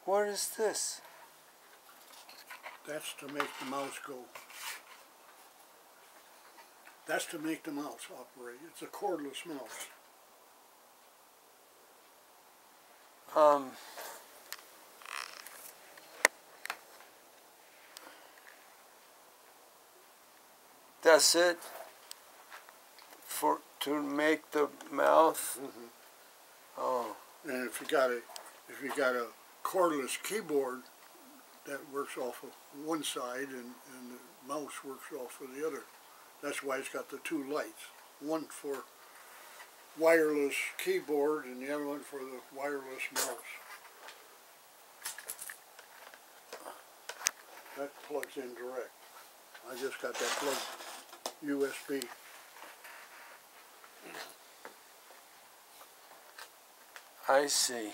What is this? That's to make the mouse go. That's to make the mouse operate. It's a cordless mouse. That's it to make the mouth. Mm-hmm. Oh, And if you got a cordless keyboard, that works off of one side, and the mouse works off of the other. That's why it's got the two lights. One for wireless keyboard and the other one for the wireless mouse. That plugs in direct. I just got that plug USB. I see.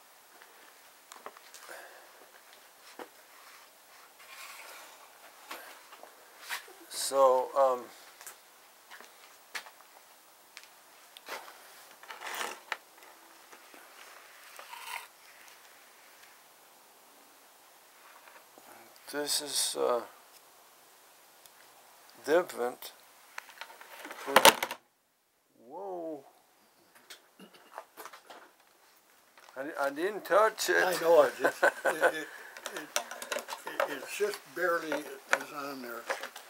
So, this is different. Whoa. I didn't touch it. I know it. It's just barely is on there.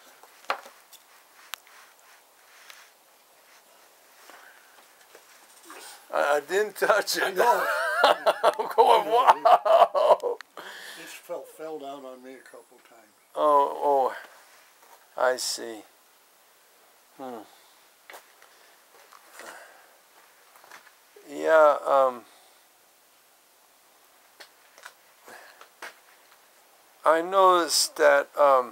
I didn't touch it. I know. I'm going, wow. This fell down on me a couple times. Oh, I see. Yeah, I noticed that,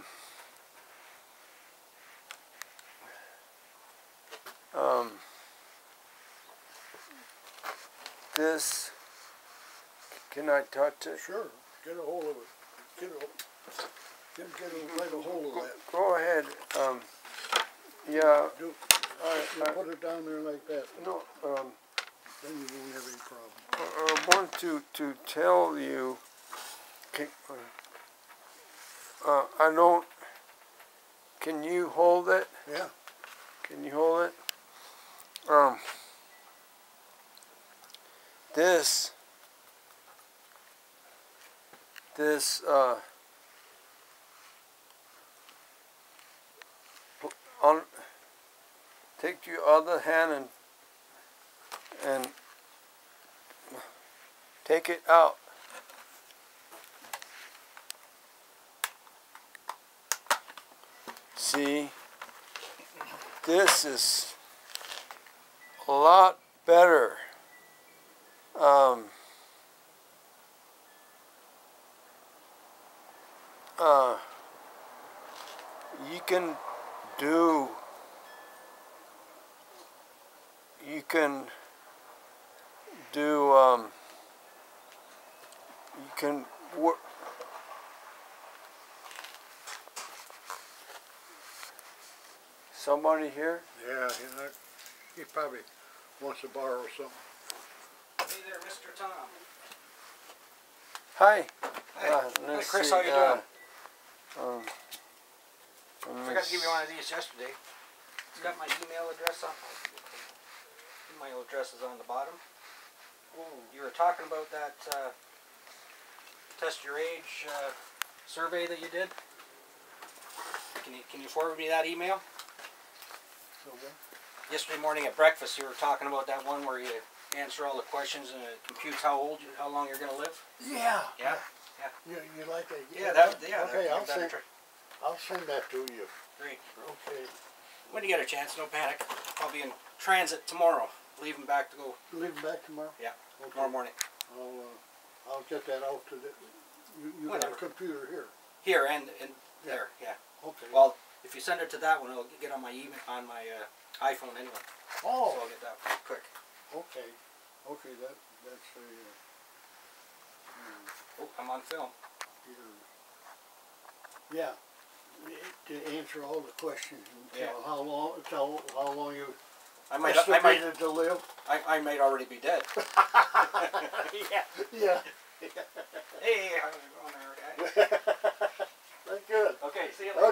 this, can I touch it? Sure, get a hold of it. Get a hold of that. Go ahead. Yeah. You put it down there like that. No. Then you won't have any problem. I want to tell you. I don't. Can you hold it? Yeah. Can you hold it? This take your other hand and take it out. See, this is a lot better. You can do, you can work. Somebody here? Yeah, he probably wants to borrow something. Hey there, Mr. Tom. Hi. Hey, Let's Chris, see, how you doing? I forgot to give you one of these yesterday. It's got my email address on. Email address is on the bottom. You were talking about that test your age survey that you did. Can you forward me that email? Okay. Yesterday morning at breakfast, you were talking about that one where you answer all the questions and it computes how long you're going to live. Yeah. Yeah. You like that? Yeah. Okay, I'll send that to you. Great. Okay. When you get a chance, no panic. I'll be in transit tomorrow, leaving back to go. Leaving back tomorrow? Yeah. Okay. Tomorrow morning. I'll get that out to the. You got a computer here. Here and there. Yeah. Okay. Well, if you send it to that one, it'll get on my email on my iPhone anyway. Oh. So I'll get that pretty quick. Okay. Okay. That's a. Oh, I'm on film. Yeah. To answer all the questions and Yeah. tell how long you I might estimated to live. I might already be dead. Yeah. Hey,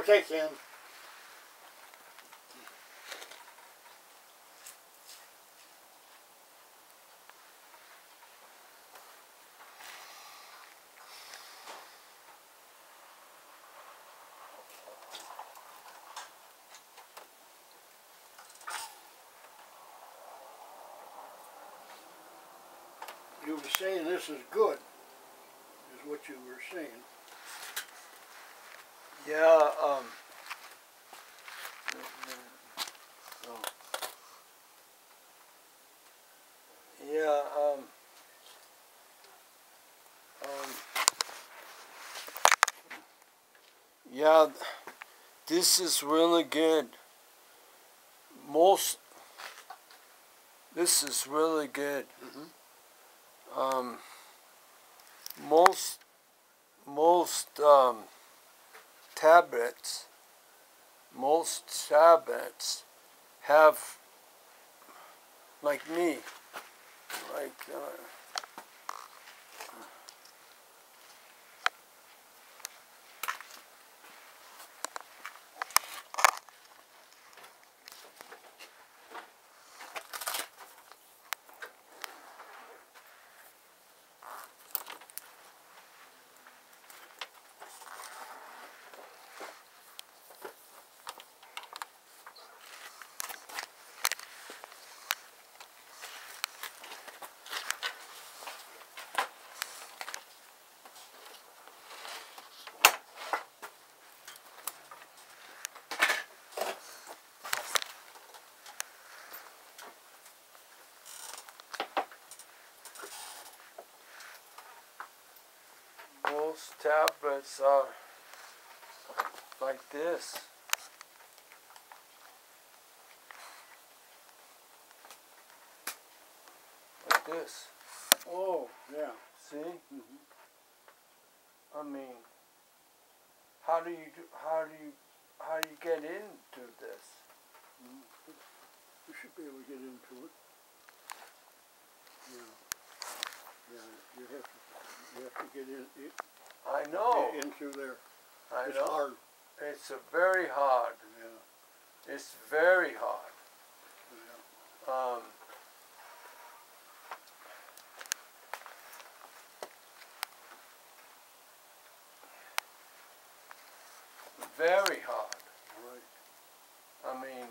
Okay, Ken. You were saying this is good, is what you were saying. Yeah, so, yeah, yeah, this is really good. This is really good. Most tablets, have, like me, like, most tablets are like this. Like this. Oh, yeah. See? I mean, how do you get into this? You should be able to get into it. Yeah. Yeah, you have to get I know. into there. I It's know. hard. It's very hard. Yeah. It's very hard. Yeah. Very hard. Right. I mean,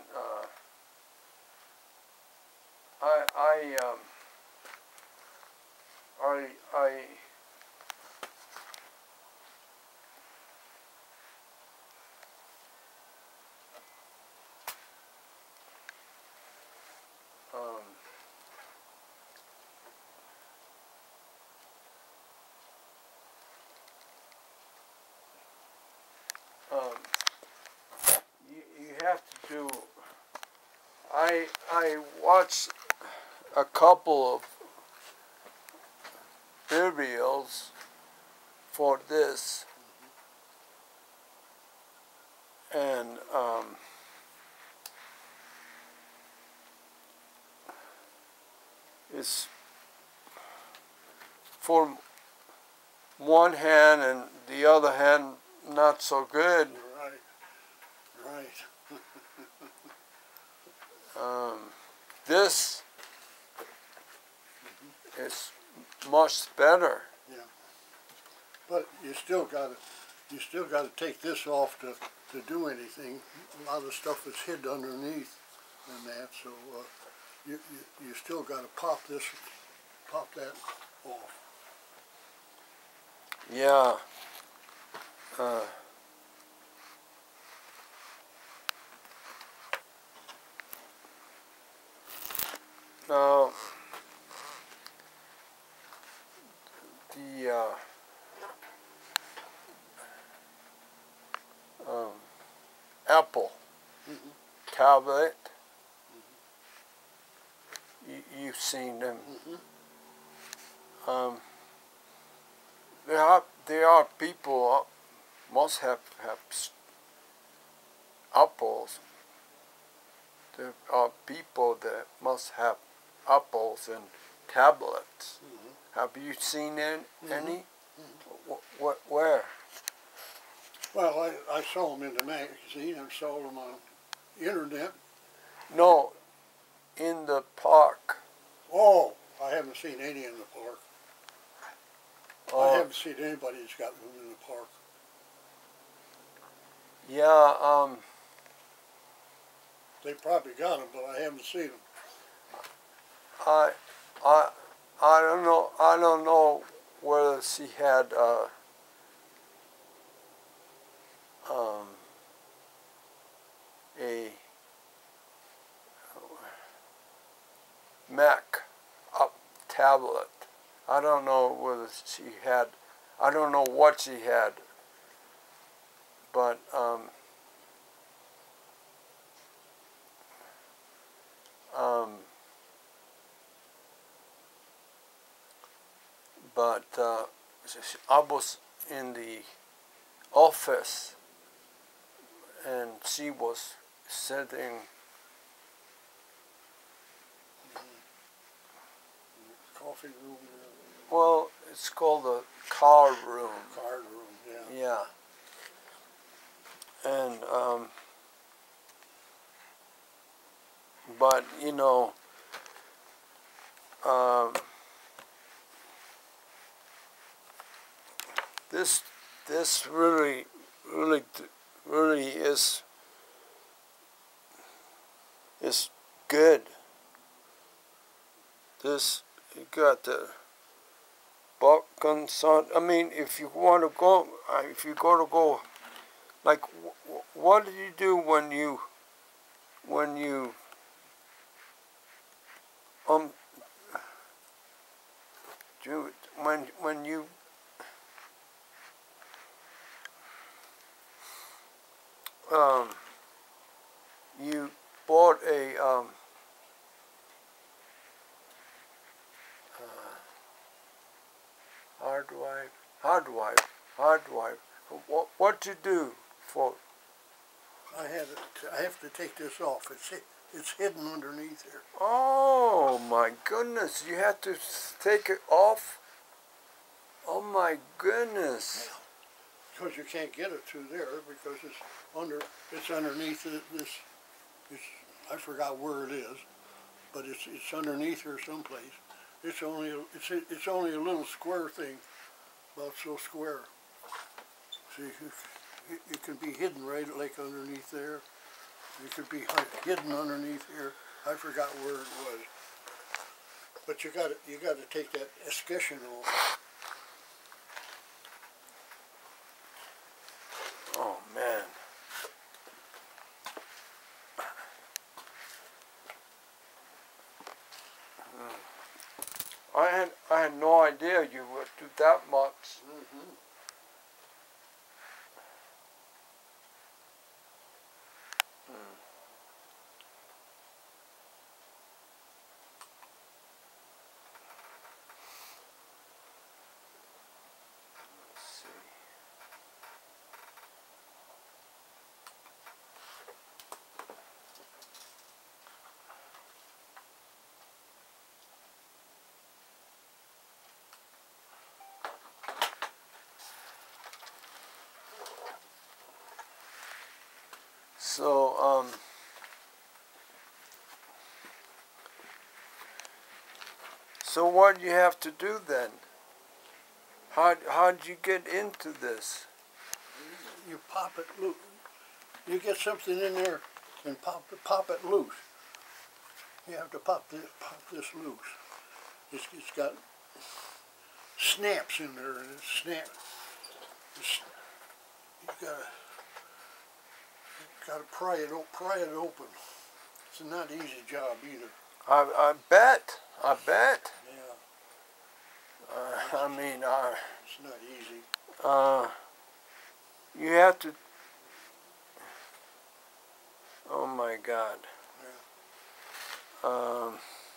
you have to do. I watched a couple of videos for this, and it's for one hand and the other hand not so good. Right. Right. This is much better. Yeah. But you still gotta take this off to do anything. A lot of stuff is hid underneath and that, so you still gotta pop that off. Yeah. Now, the Apple tablet, you've seen them. There are people must have apples. There are people that must have apples and tablets. Have you seen any? Where? Well, I saw them in the magazine and saw them on the internet. No, in the park. Oh, I haven't seen any in the park. I Oh, haven't seen anybody that's got them in the park. yeah, They probably got them, but I haven't seen them. I, I, I don't know. I don't know whether she had a Mac up tablet. I don't know whether she had. I don't know what she had, but I was in the office and she was sitting. Coffee room, Well, it's called the car room. card room, yeah. Yeah. And but you know, this really is good. This you got the Balkan Sun. I mean, if you want to go, if you go, like, what do you do when you Jude, when you you bought a hard drive. What you do for? I have to take this off. It's hidden underneath here. Oh my goodness! You had to take it off. Oh my goodness! Because you can't get it through there because it's underneath this. I forgot where it is, but it's underneath here someplace. It's only a little square thing, about so square. See, it can be hidden right like underneath there. It could be hidden underneath here. I forgot where it was. But you got to take that escutcheon off. Oh man! I had no idea you would do that much. Mm-hmm. Let's see. So so what do you have to do then? How'd you get into this? You pop it loose. You get something in there and pop it loose. You have to pop this loose. It's got snaps in there, and it's snap. You gotta pry it open. It's not an easy job either. I bet. Yeah, I mean, it's not easy. you have to. Oh my God. Yeah.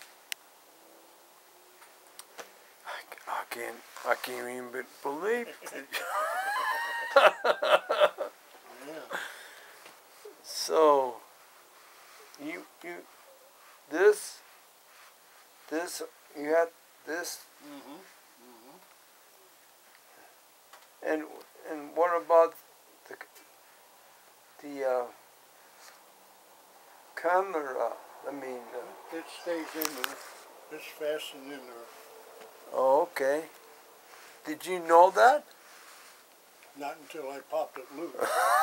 I can't even believe it. Yeah. So, this, you had this, Mm-hmm. and what about the camera. I mean, It stays in there. It's fastened in there. oh, okay. Did you know that? Not until I popped it loose.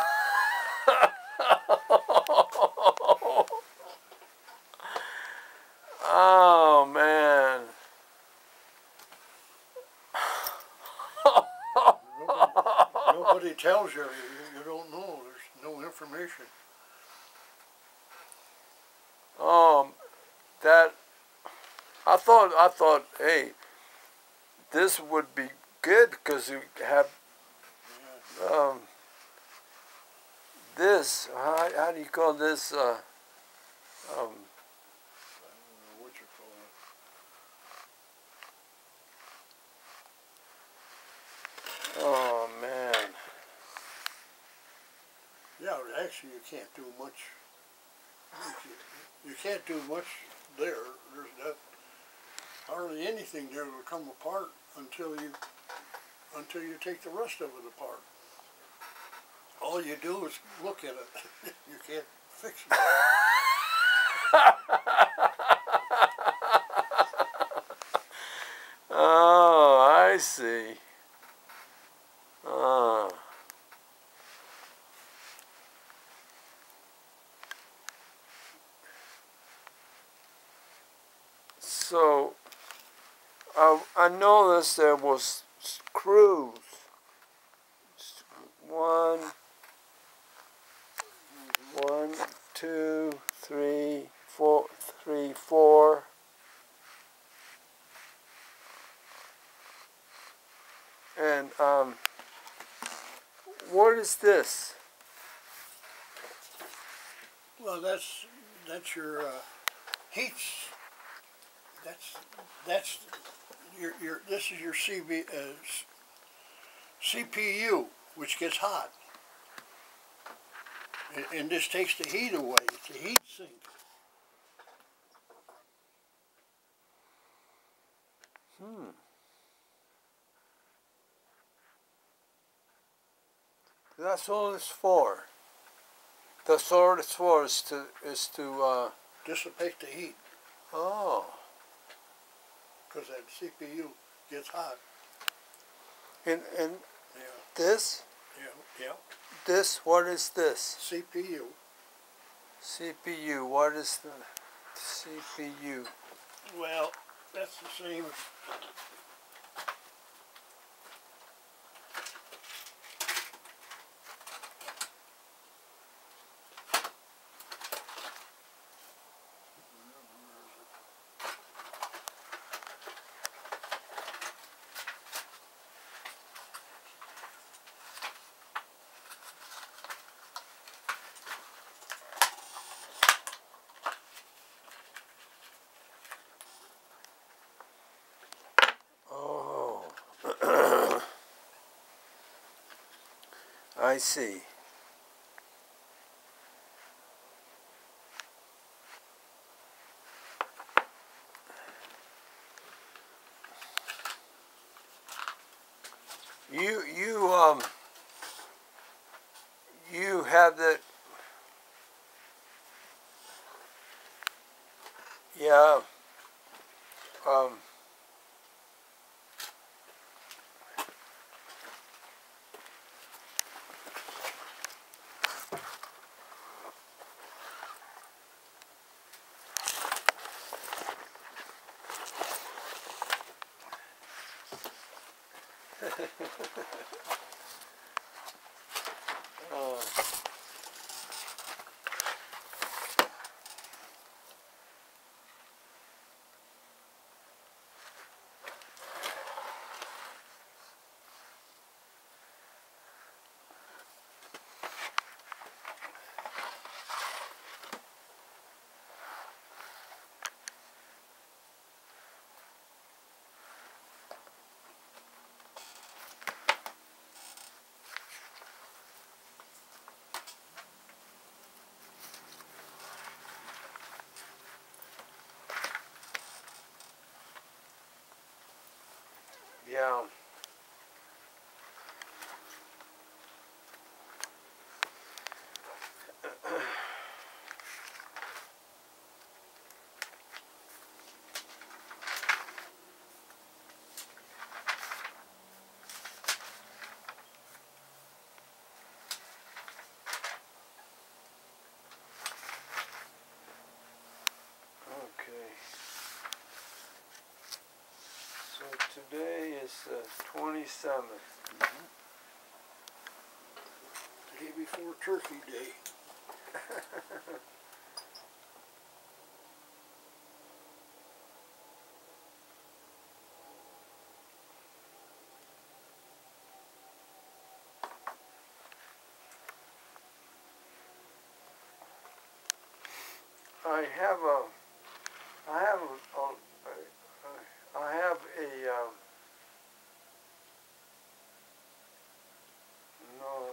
Oh man. Nobody tells you. You don't know. There's no information. That I thought, hey, this would be good because you have this. How do you call this? I don't know what you call it. Oh man. Yeah, actually, you can't do much. You can't do much there. There's not hardly anything there will come apart until you take the rest of it apart. All you do is look at it. You can't fix it. Oh, I see. So, I noticed there was screws. One, 2, 3, 4. And, what is this? Well, that's your heats. That's your this is your CPU, which gets hot, and this takes the heat away. It's a heat sink. That's all it's for. That's all it's for is to Dissipate the heat, oh. because that CPU gets hot. And Yeah, this? yeah. This, what is this? CPU. CPU, what is the CPU? Well, that's the same. Oh. I see. You have that. Yeah. Today's the 27th. Day before Turkey Day. I have a no,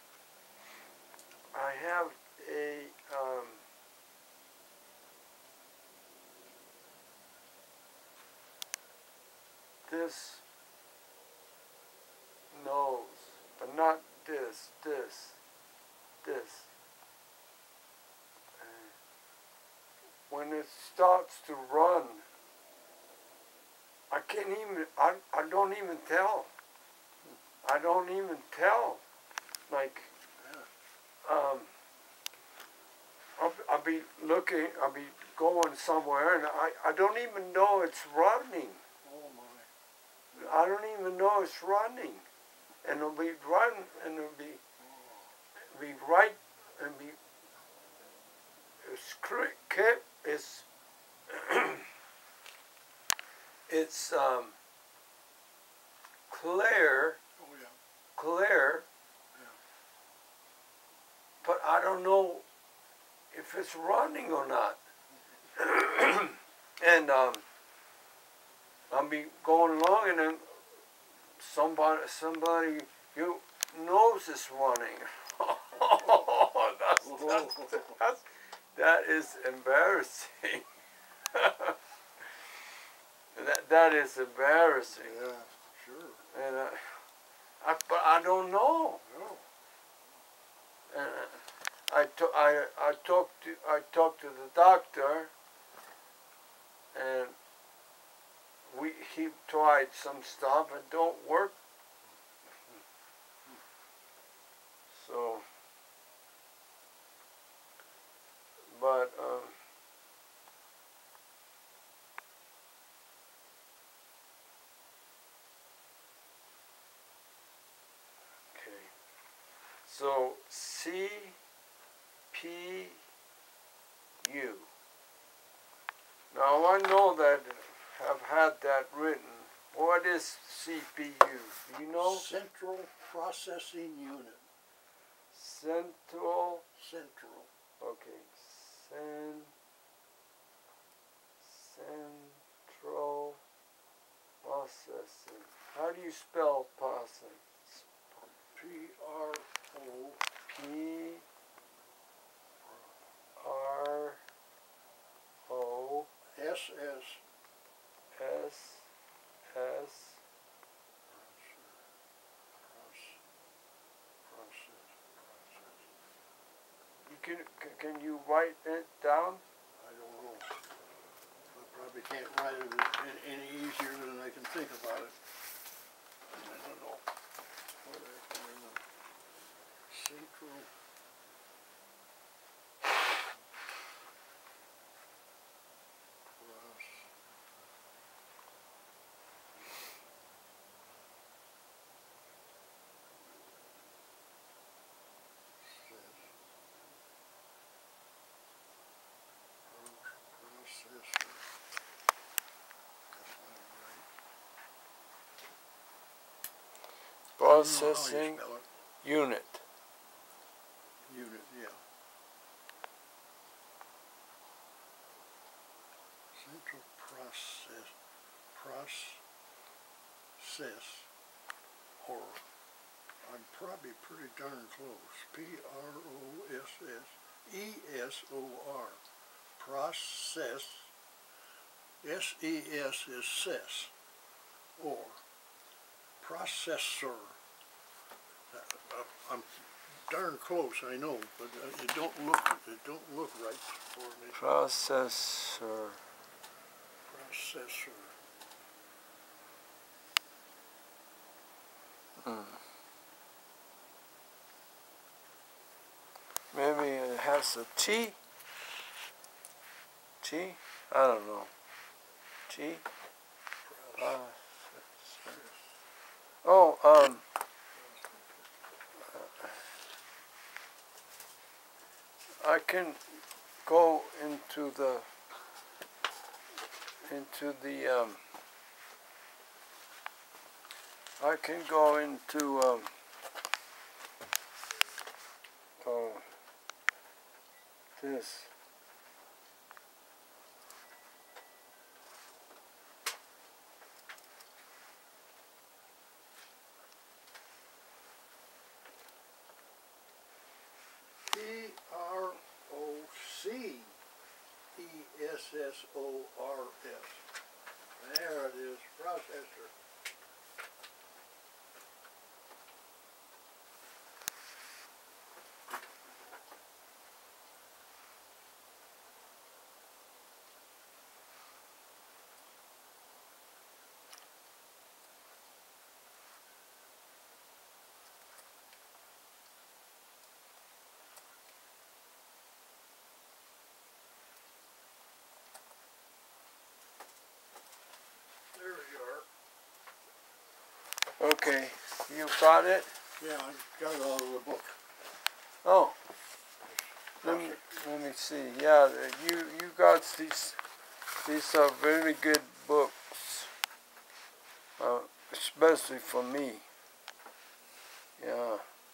I have a this nose, but not this. When it starts to run, I can't even, I don't even tell. I don't even tell. Like, I'll be looking, I'll be going somewhere, and I don't even know it's running. Oh my. I don't even know it's running. And it'll be running, and it'll be right, and be, it's clear, Oh yeah. clear, Yeah. but I don't know if it's running or not. And I'll be going along, and then somebody you knows it's running. That is embarrassing. that is embarrassing. Yeah, sure. And but I don't know. No. And I talked to the doctor, and he tried some stuff. It don't work. So, but okay. So CPU. Now I know that I've had that written. What is CPU? Do you know? Central Processing Unit. Central. Central. Okay. Central processing. How do you spell processing? P-R-O. P-R-O. S-S. S-S. Can you write it down? I don't know. I probably can't write it any easier than I can think about it. I don't know. What I can remember. Central. Processing unit. Unit, yeah. Central process, or I'm probably pretty darn close. P-R-O-S-S-E-S-O-R. Process. S-E-S is SES, or processor. I'm darn close, I know, but it don't look right for me. Processor. Processor. Maybe it has a T. T? I don't know. T? Processor. Oh, I can go into the I can go into oh, this. PROCESSORS. There it is, processor. There you are. Okay, you got it? Yeah, I got it out of the book. Oh, let me see. Yeah, you got these are very good books, especially for me. Yeah.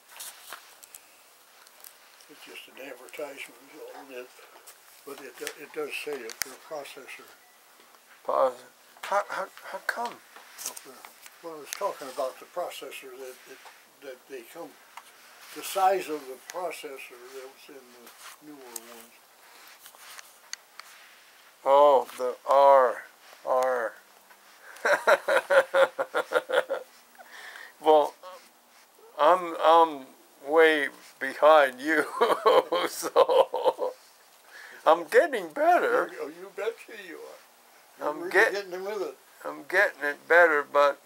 It's just an advertisement, is all it is. But it does say it, the processor Pause. How come? up there. Well, it's talking about the processor that they come, the size of the processor that was in the newer ones. Oh, the R. Well, I'm way behind you, so I'm getting better. Oh, you betcha you are. I'm You're really getting getting with it. I'm getting it better, but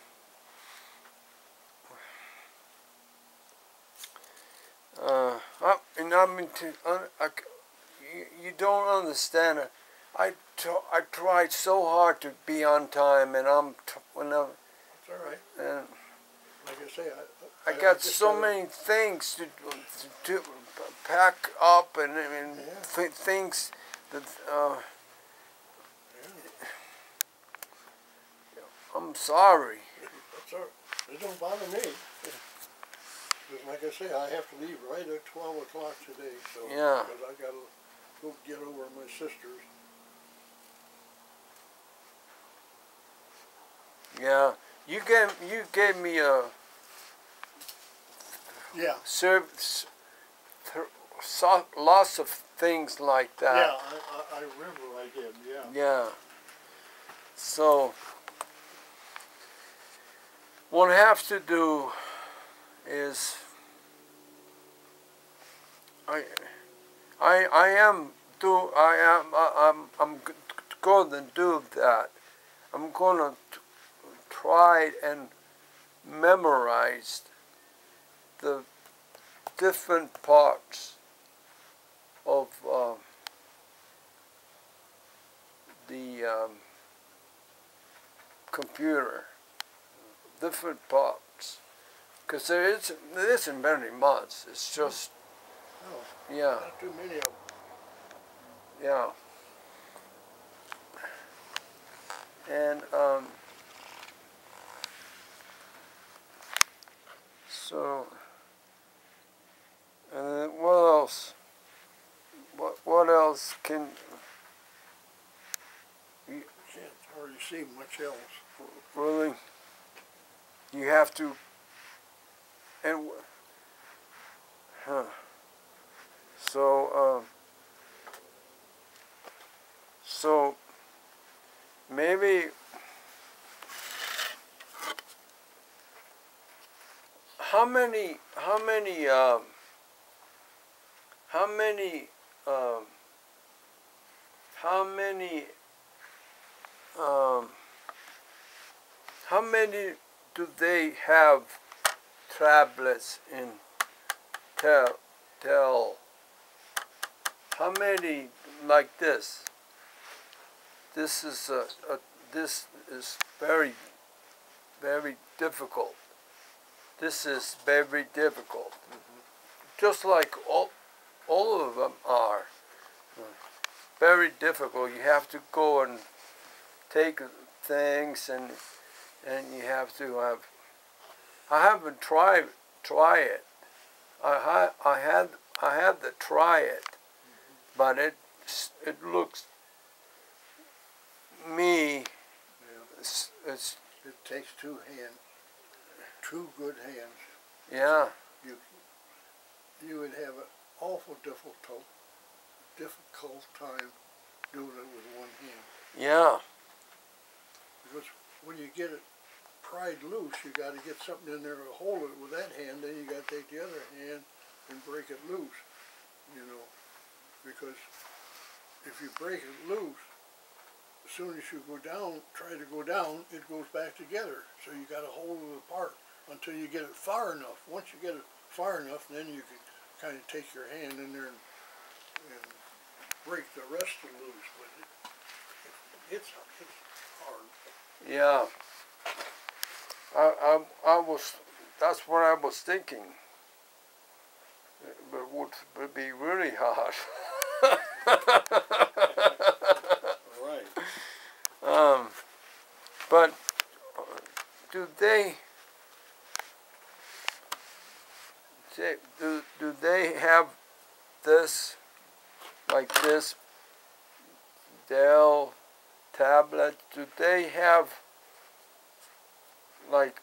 you don't understand. I tried so hard to be on time, and It's all right. and Like I say, I got just so gotta- many things to do, pack up, and Yeah. things that I'm sorry. That's all right. It don't bother me. Because like I say, I have to leave right at 12 o'clock today, so. Yeah. Because I gotta go get over my sister's. Yeah, you gave me a Yeah. lots of things like that. Yeah, I remember I did, yeah. Yeah. So what I have to do is I'm going to do that. I'm going to try and memorize the different parts of the computer, different parts, because there isn't very much. It's just Oh, yeah, not too many of them. yeah, and so what else? What else can you Can't hardly see much else. really? You have to and huh. So maybe how many um, how many how many do they have tablets in Tel? How many like this? This is this is very difficult. this is very difficult. Just like all of them are. Very difficult. You have to go and take things, and you have to have. I haven't try it. I had to try it, but it looks me. It's It takes two good hands. yeah. You would have an awful difficult time doing it with one hand. Yeah. Because when you get it pried loose, you got to get something in there to hold it with that hand. Then you got to take the other hand and break it loose. You know, because if you break it loose, as soon as you try to go down, it goes back together. So you got to hold it apart until you get it far enough. Once you get it far enough, then you can kind of take your hand in there and break the rest of it loose. But it's hard. Yeah. I was. That's what I was thinking. But it would be really hard. Right. But do they have this, like this Dell tablet? Do they have like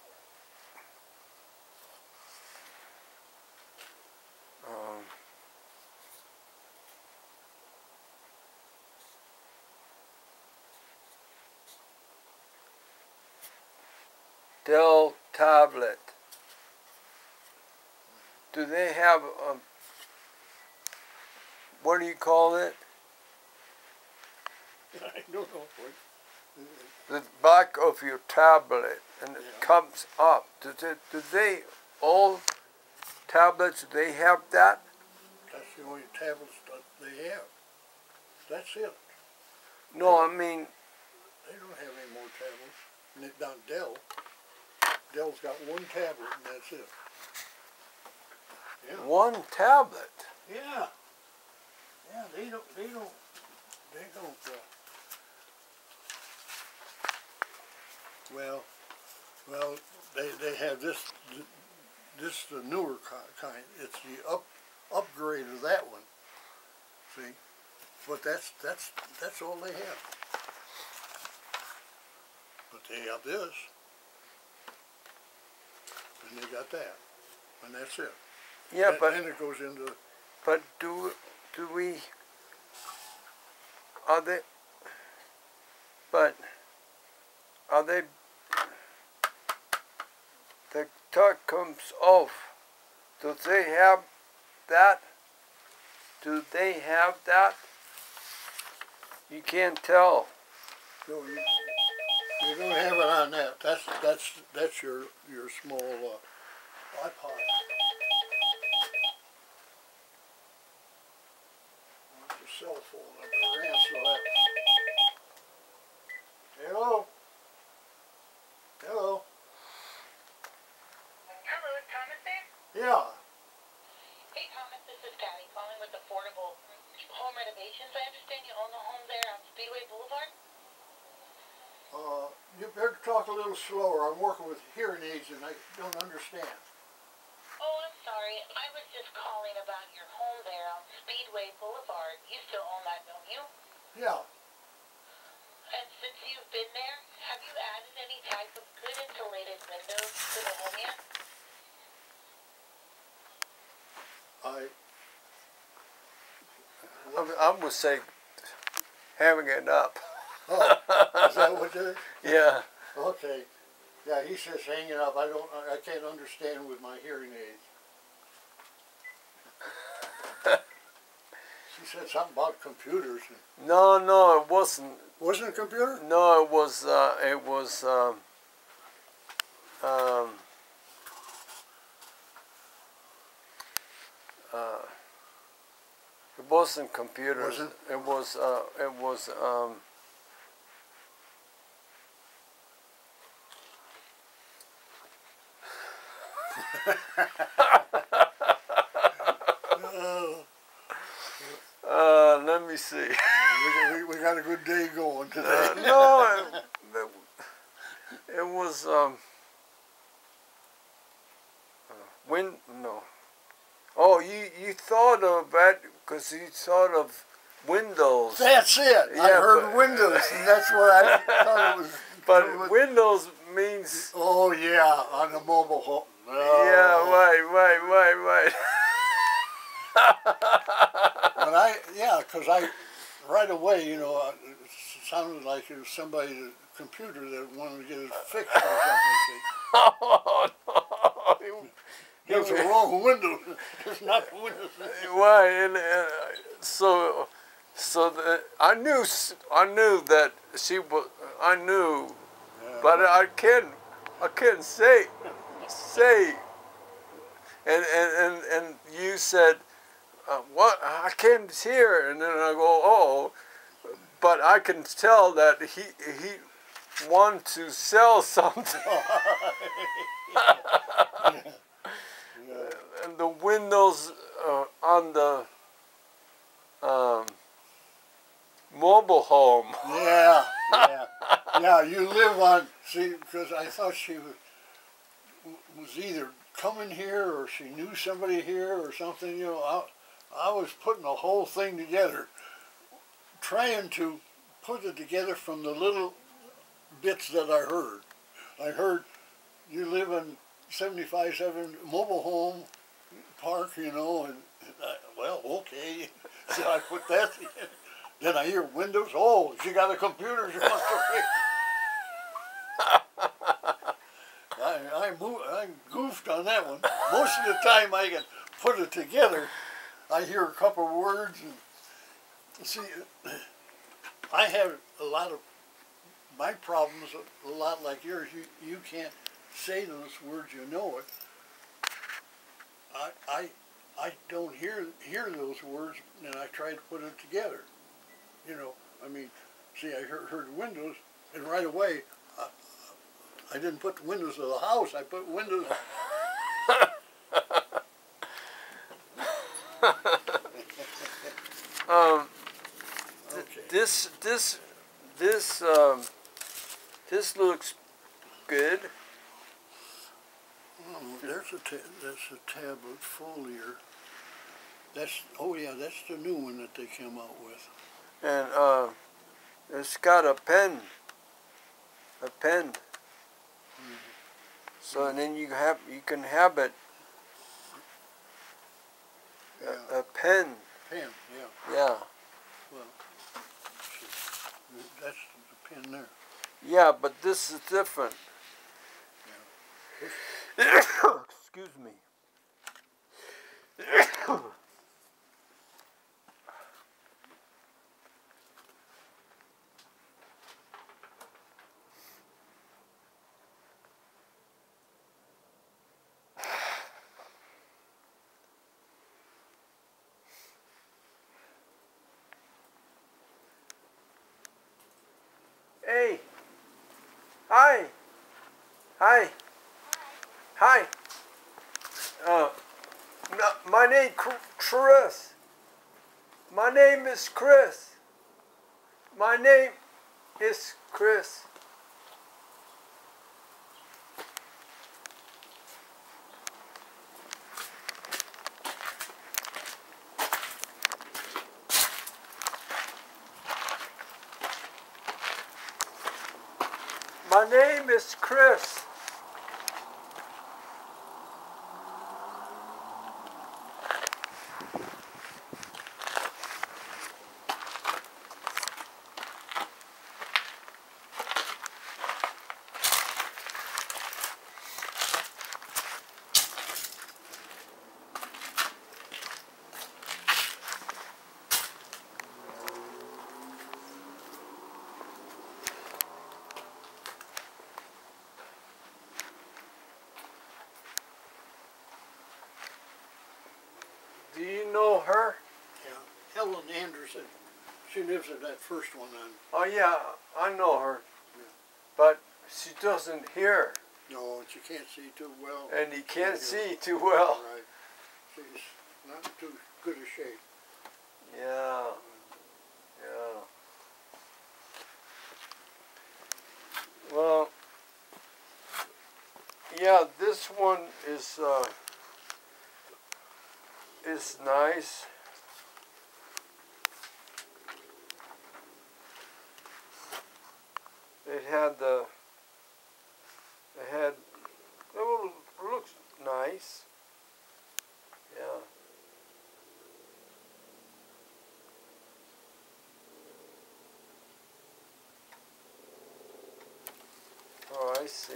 Dell tablet? Do they have what do you call it? I don't know. The back of your tablet, and it comes up. Do they all tablets? Do they have that? That's the only tablets that they have. That's it. No, I mean They don't have any more tablets. And it's not Dell. Dell's got one tablet and that's it. Yeah. one tablet. Yeah. Yeah, they don't, well, they have this the newer kind. It's the upgrade of that one. See? But that's all they have. But they have this. And they got that. And that's it. Yeah, And but then it goes into do we are they the talk comes off. Do they have that? Do they have that? You can't tell. no, you don't have it on that. That's your small iPod. That's your cell phone. I better answer that. Hello? Hello? Hello, is Thomas there? Yeah. Hey Thomas, this is Patty calling with Affordable Home Renovations. I understand you own the home there on Speedway Boulevard? You better talk a little slower. I'm working with hearing aids and I don't understand. Oh, I'm sorry. I was just calling about your home there on Speedway Boulevard. You still own that, don't you? Yeah. And since you've been there, have you added any type of good insulated windows to the home yet? I would say having it up. Oh, is that what it is? Yeah. Okay. Yeah, he says hang it up. I can't understand with my hearing aids. She said something about computers. No, it wasn't. Wasn't it a computer? No, it was it wasn't computers. Wasn't? It was Let me see. We got a good day going today. No, it was no. Oh, you thought of that because you thought of Windows. That's it. I Yeah, heard but- Windows, and that's what I thought it was. But Windows means Oh yeah, on the mobile home. yeah, right. But because I right away, it sounded like it was somebody's computer that wanted to get it fixed or something. See? Oh no. It was the wrong window. It's not the window. Right, and so I knew that she was. I knew, but I couldn't say, and you said, what? I can't hear, and then I go, oh, but I can tell that he want to sell something. And the windows on the mobile home. Yeah. You live on. See, because I thought she was either coming here or she knew somebody here or something. I was putting the whole thing together, trying to put it together from the little bits that I heard. I heard you live in 75-7 mobile home park, and well, okay. So I put that in. Then I hear Windows. Oh, she got a computer. She wants to fix. I goofed on that one. Most of the time I can put it together. I hear a couple of words. And see, I have a lot of my problems, a lot like yours. You can't say those words, it. I don't hear those words, and I try to put it together. See, I heard Windows, and right away, I didn't put the windows of the house. I put windows. Okay. This looks good. That's a tablet foliar. That's the new one that they came out with. And it's got a pen. So and then you can have it. A pen. Pen, yeah. Yeah. Well, that's the pen there. Yeah, but this is different. Excuse me. Hey. Hi. Hi. Hi. My name Chris. My name is Chris. My name is Chris. My name is Chris. Do you know her? Yeah, Helen Anderson. She lives in that first one on. Oh yeah, I know her. But she doesn't hear. No, and she can't see too well. and he can't see too well. Right. She's not in too good a shape. Yeah, yeah. Well, yeah, this one is nice. It looks nice. Yeah. Oh, I see.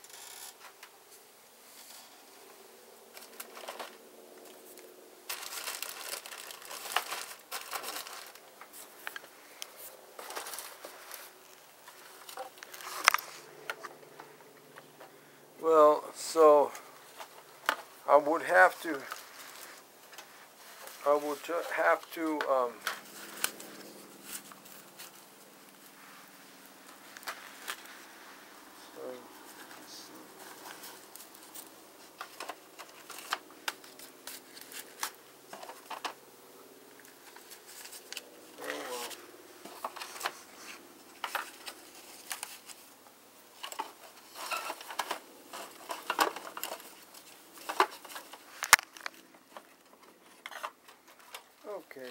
Well, so I would have to okay.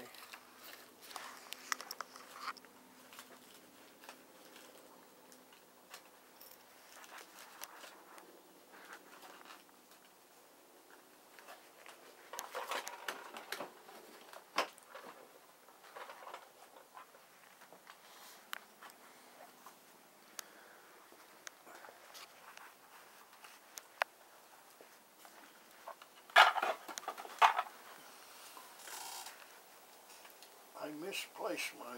I misplaced my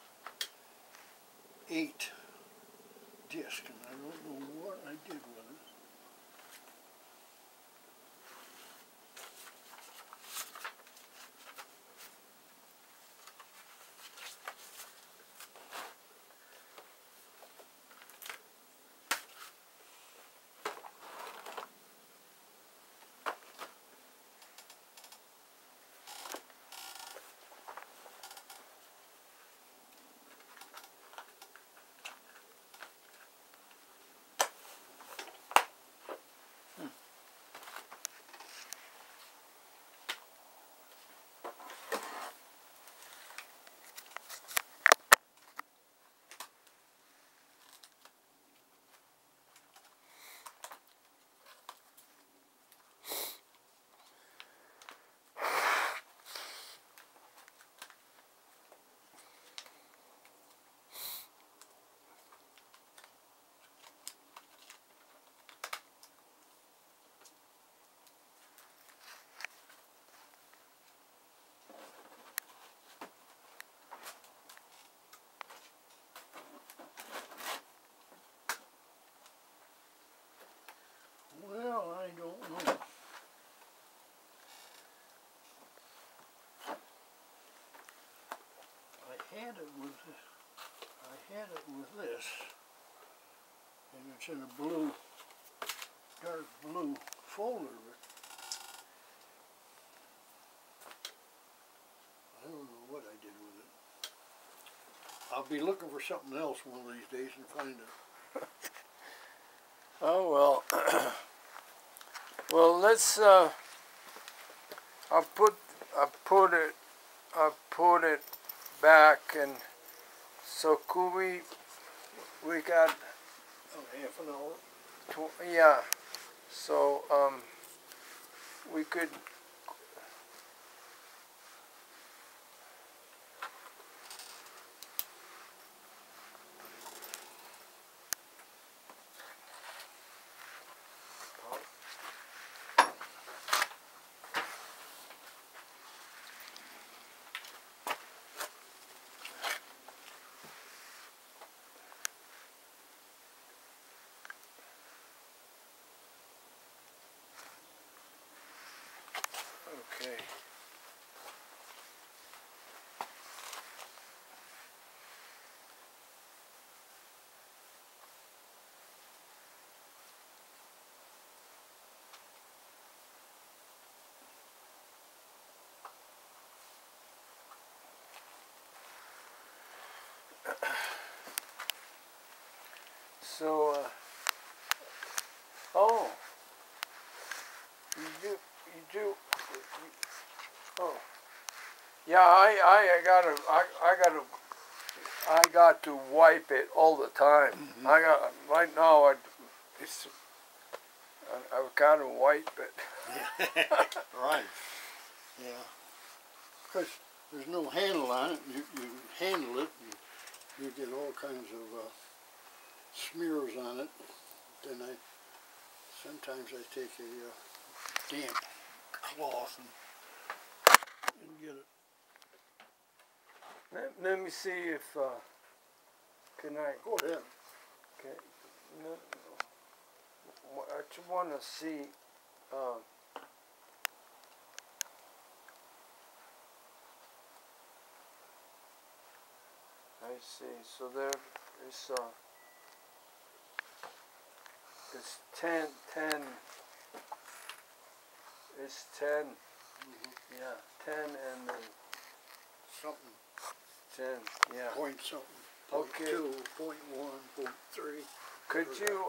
8 disc, and I don't know what I did with it. Well, I don't know. I had it with this, and it's in a blue, dark blue folder. But I don't know what I did with it. I'll be looking for something else one of these days and find it. Oh well. Well, let's. I put it back, and so could we got Oh, half an hour. yeah. So we could. Okay. So, oh, you do, oh, yeah, I got to wipe it all the time. Right now, I gotta wipe it. Right. Yeah. Because there's no handle on it. You handle it, and you get all kinds of smears on it. Then sometimes I take a damp cloth and get it. Let me see if, can I, Go ahead. okay, no, I just want to see, I see, so there is, it's 10, it's 10, yeah, 10 and then Something. 10, yeah. Point something. Okay. 0.2, 0.1, 0.3. Could you,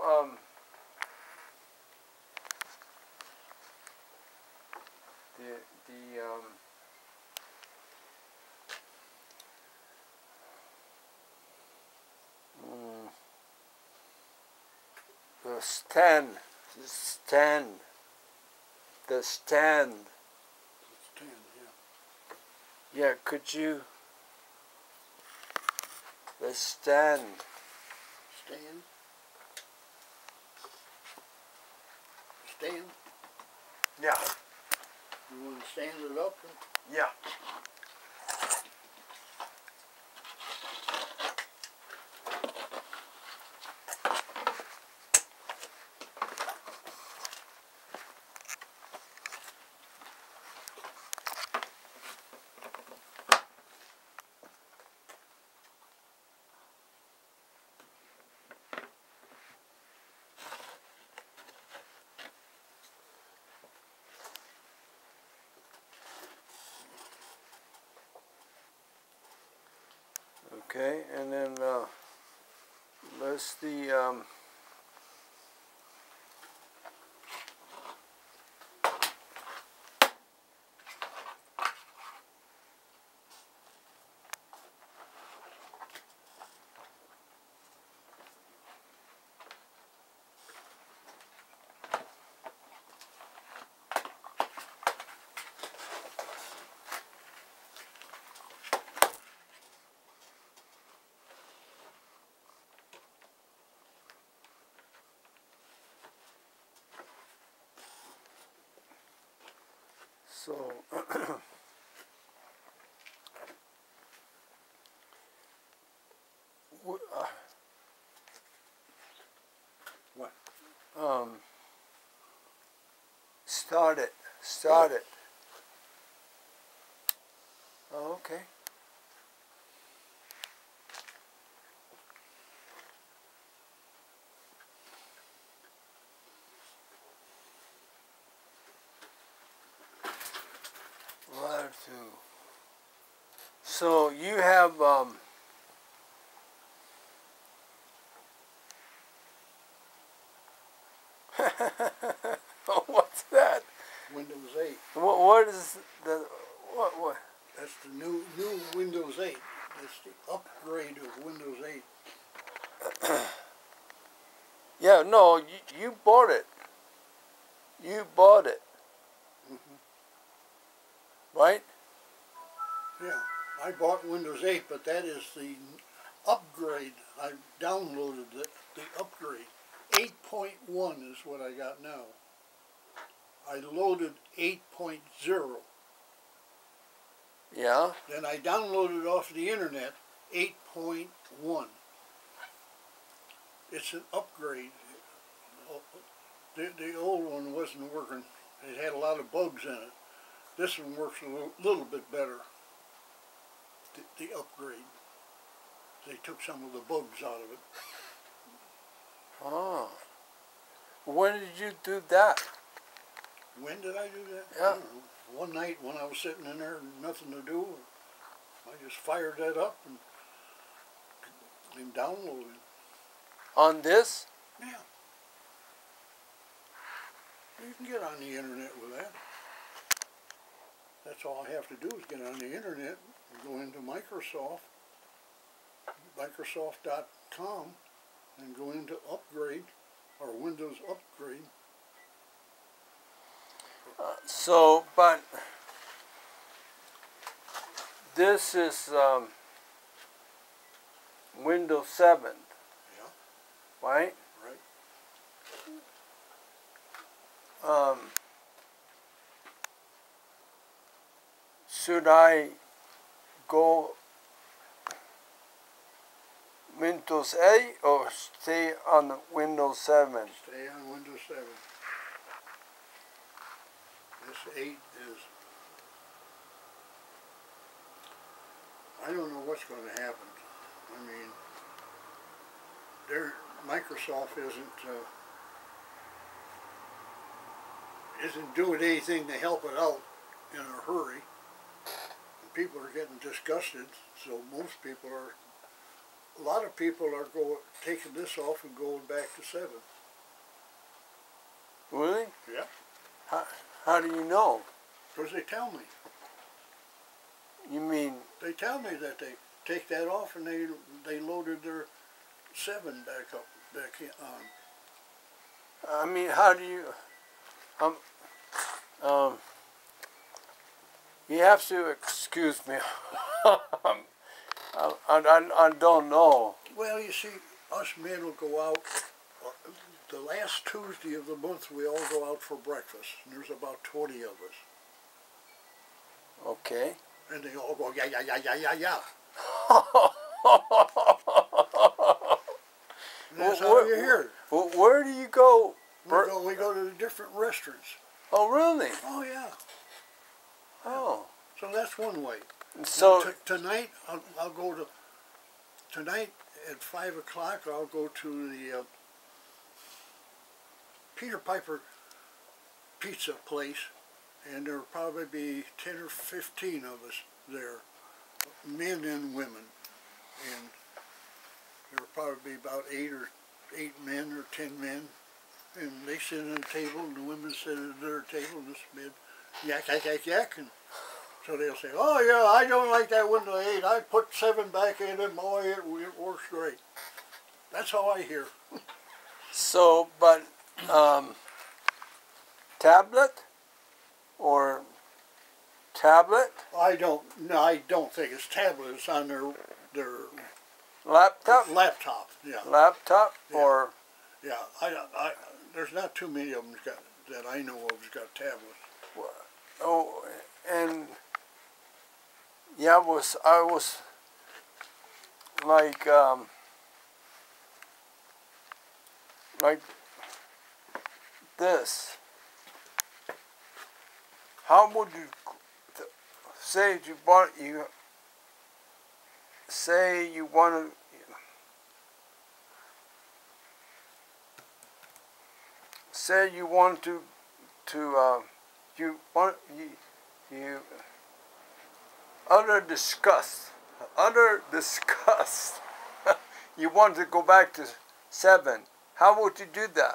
the stand, the stand, It's 10, yeah. yeah, could you, the stand, Stand. Stand. yeah, You want to stand it up? yeah. Okay, and then let's the so What? start it. Oh, okay. Where to? So you have what's that? Windows 8. What is the what? That's the new Windows 8. That's the upgrade of Windows 8. Yeah, no, you bought it. You bought it, right? Yeah, I bought Windows 8, but that is the upgrade. I downloaded the upgrade. 8.1 is what I got now. I loaded 8.0. Yeah. Then I downloaded off the internet 8.1. It's an upgrade. The old one wasn't working. It had a lot of bugs in it. This one works a little bit better. The upgrade. They took some of the bugs out of it. Oh. When did you do that? When did I do that? Yeah. I don't know. One night when I was sitting in there and nothing to do, I just fired that up and downloaded. On this? Yeah. You can get on the internet with that. That's all I have to do is get on the internet and go into Microsoft, Microsoft.com, and go into upgrade or Windows upgrade. So, but this is Windows 7, Yeah, right? right. Should I go Windows 8 or stay on Windows 7? Stay on Windows 7. This 8 is, I don't know what's going to happen. I mean, Microsoft isn't doing anything to help it out in a hurry. And people are getting disgusted, so a lot of people are taking this off and going back to 7. Really? Yeah. How do you know? Because they tell me. You mean, They tell me that they take that off and they loaded their 7 back on. I mean, how do you, you have to excuse me. I don't know. Well, you see, us men will go out, the last Tuesday of the month we all go out for breakfast, and there's about 20 of us. Okay. And they all go, yeah, yeah, yeah, yeah, yeah, yeah. And that's how you hear it. Where do you go? We go to the different restaurants. Oh, really? Oh, yeah. Oh. So that's one way. So Now, tonight, I'll go to, tonight at 5 o'clock, I'll go to the Peter Piper pizza place, and there'll probably be 10 or 15 of us there, men and women, and there'll probably be about 8 men or 10 men, and they sit at a table, and the women sit at their table, and this men yak, yak, yak, yak, and so they'll say, oh yeah, I don't like that Windows 8, I put 7 back in it, boy, it works great. That's how I hear. so, but tablet or tablet? I don't think it's tablet, it's on their Laptop? laptop, yeah. Laptop Yeah. or Yeah, there's not too many of them that I know of that's got tablets. oh, and yeah, I was like this. How would you say you want to say you want to utter disgust you want to go back to 7. How would you do that?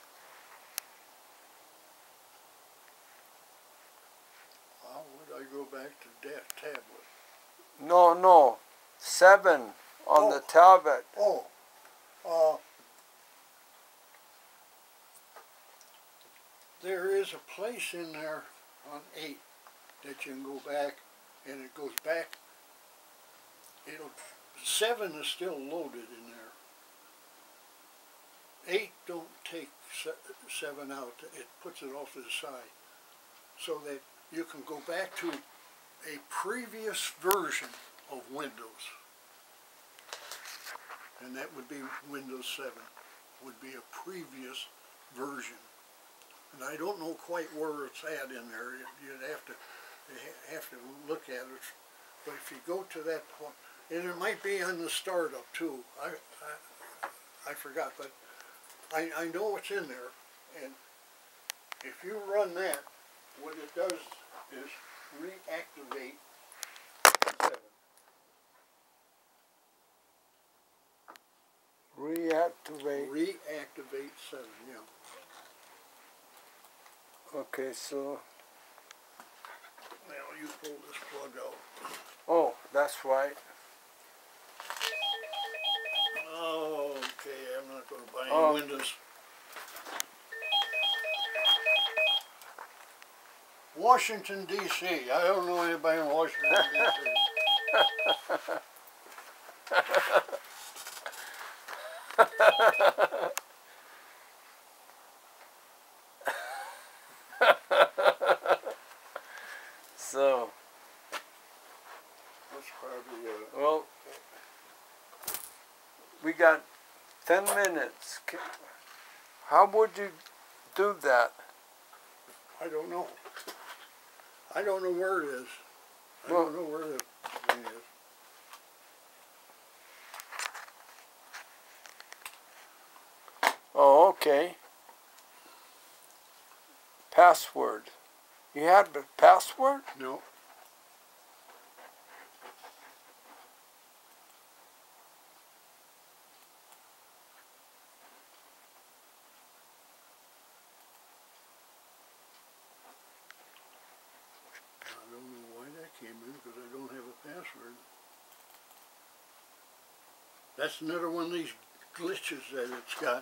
How would I go back to that tablet? No, 7 on the tablet. Oh, there is a place in there on 8 that you can go back, and it goes back. 7 is still loaded in there. 8 don't take 7 out. It puts it off to the side, so that you can go back to a previous version of Windows, and that would be Windows 7. Would be a previous version. And I don't know quite where it's at in there. You'd have to look at it. But if you go to that point, and it might be on the startup too. I forgot, but I know it's in there. And if you run that, what it does is reactivate 7. Reactivate 7, yeah. Okay, so, Now you pull this plug out. oh, that's right. Oh, okay, I'm not gonna buy any Oh. windows. Washington, D.C. I don't know anybody in Washington, D.C. So, That's probably, well, we got 10 minutes. How would you do that? I don't know. I don't know where it is. I Well- don't know where the thing is. Oh, okay. Password. You had the password? No. I don't know why that came in because I don't have a password. That's another one of these glitches that it's got.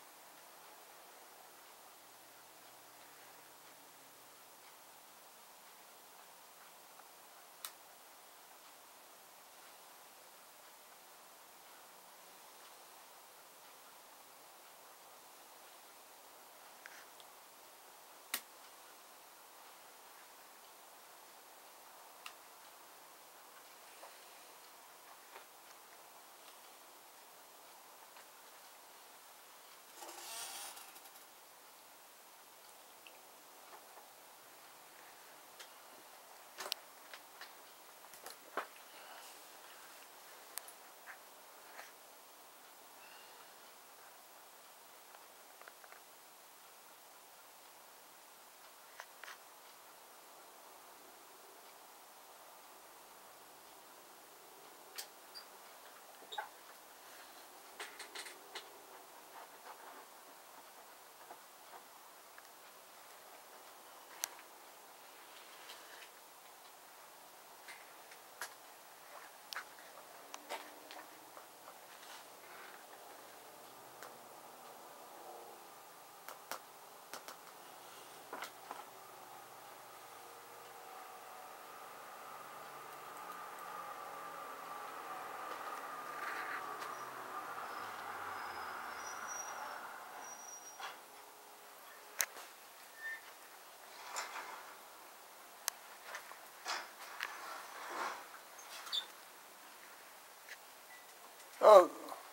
Oh,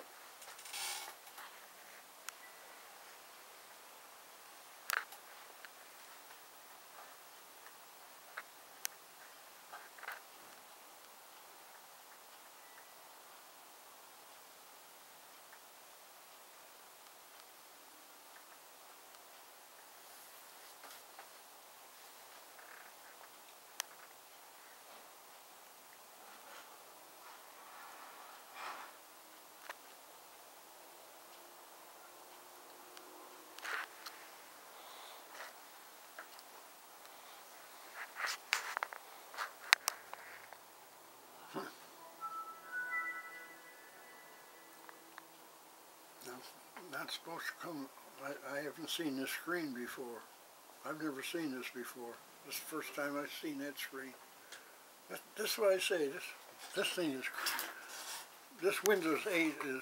Not supposed to come. I haven't seen this screen before. I've never seen this before. This is the first time I've seen that screen. This is what I say. This thing is. This Windows 8 is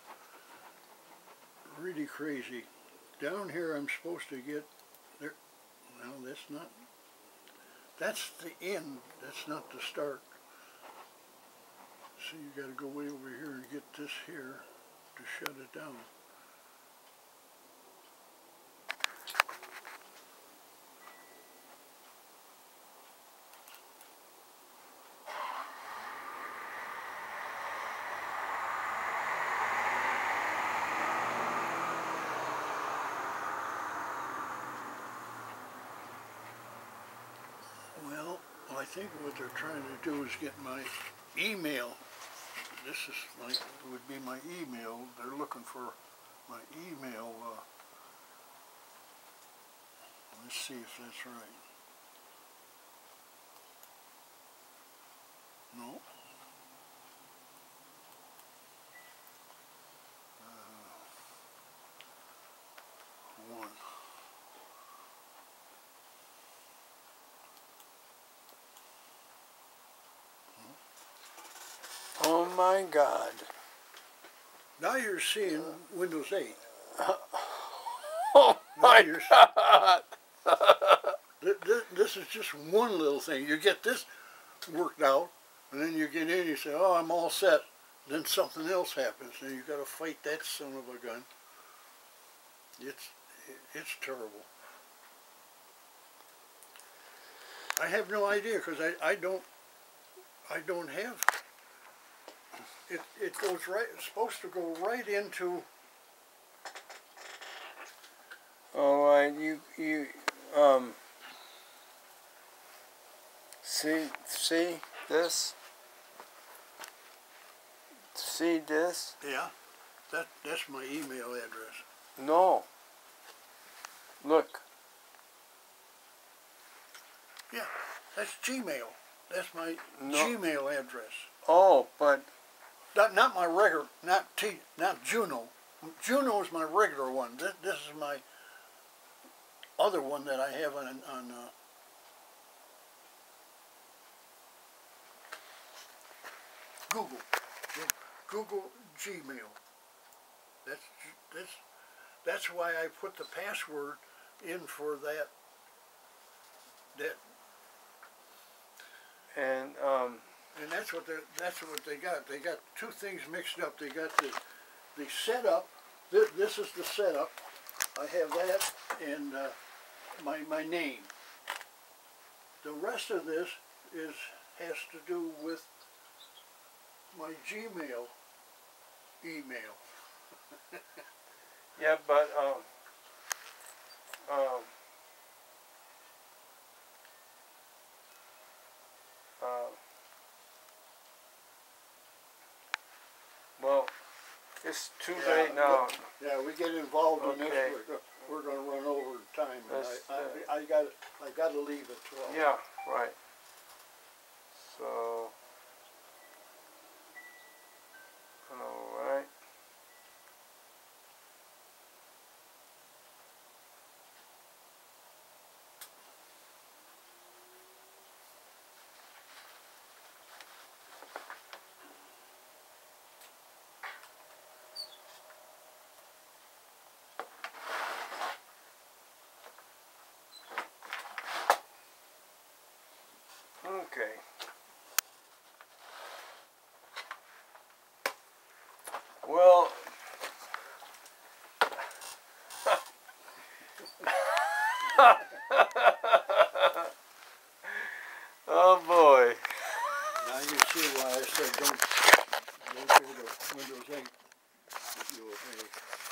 really crazy. Down here, I'm supposed to get there. Well, that's not. That's the end. That's not the start. So you got to go way over here and get this here to shut it down. Well, I think what they're trying to do is get my email. This is would be my email. They're looking for my email, let's see if that's right. No. One. Oh my God. Now you're seeing Windows 8. Oh my you're- God. This is just one little thing. You get this worked out, and then you get in, you say, oh, I'm all set. Then something else happens, and you got to fight that son of a gun. It's terrible. I have no idea, because I don't have, it goes right, it's supposed to go right into, All right, you see this? See this? yeah, that's my email address. No. Look. Yeah, that's Gmail. That's my No. Gmail address. Oh, but Not my regular, not Juno. Juno is my regular one. This is my other one that I have on Google. Google Gmail. That's why I put the password in for that. and And that's what they got. They got two things mixed up. They got the setup. This is the setup. I have that and my name. The rest of this has to do with my Gmail email. yeah, but well, it's too late now. Yeah, we get involved in Okay. this. We're going to run over time. And That's, I got to leave at 12. Yeah, right. So, all right. Okay. Well, oh boy. Now you see why I said don't go to Windows 8 if you okay.